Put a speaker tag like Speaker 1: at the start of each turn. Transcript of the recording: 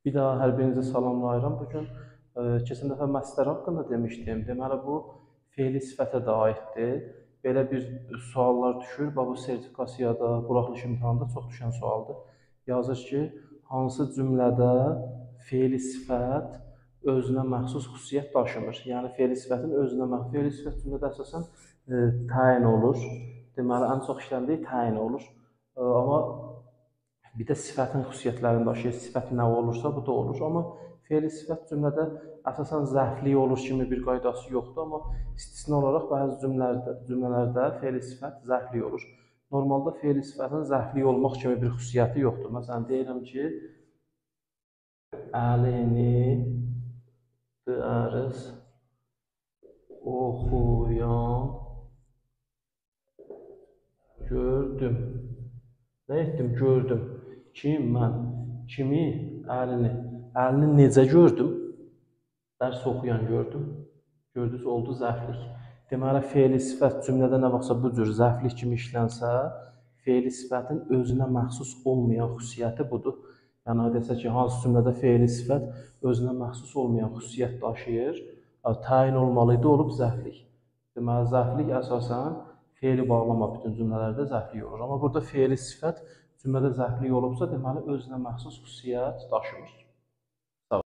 Speaker 1: Bir daha hər birinizi salamlayıram. Bugün keçən dəfə məsdər haqqında demişdim. Deməli bu fe'li sifətə də aiddir. Belə bir suallar düşür. Bu sertifikasiyada, buraxılış imtahanında çox düşən sualdır. Yazır ki, hansı cümlədə fe'li sifət özünə məxsus xüsusiyyət daşımır? Yəni fe'li sifətin özünə məxsus. Fe'li sifət cümlədə əsasən təyin olur. Deməli ən çox işləndiyi təyin olur. Amma bir də sifətin xüsusiyyətlərini daşıyır. Sifət nə olursa bu da olur. Amma fe'li sifət cümlədə əsasən zərflik olur kimi bir qaydası yoxdur. Amma istisna olaraq bəzi cümlələrdə fe'li sifət zərflik olur. Normalda fe'li sifətin zərflik olmaq kimi bir xüsusiyyəti yoxdur. Məsələn, deyirəm ki, əlini dərs oxuyan gördüm. Nə etdim? Gördüm. Kim? Mən. Kimi? Əlini. Əlini necə gördüm? Dərs oxuyan gördüm. Gördünüz, oldu zərflik. Deməli, fe'li sifət cümlədə nə vaxtsa bu cür zərflik kimi işlənsə, fe'li sifətin özünə məxsus olmayan xüsusiyyəti budur. Yəni, desə ki, hansı cümlədə fe'li sifət özünə məxsus olmayan xüsusiyyət daşıyır, təyin olmalıydı, olub zərflik. Deməli, zərflik əsasən fe'li bağlama bütün cümlələrdə zərflik olur. Amma burada fe'li sifət cümlədə zərflik olubsa, deməli, özünə məxsus xüsusiyyət daşımır.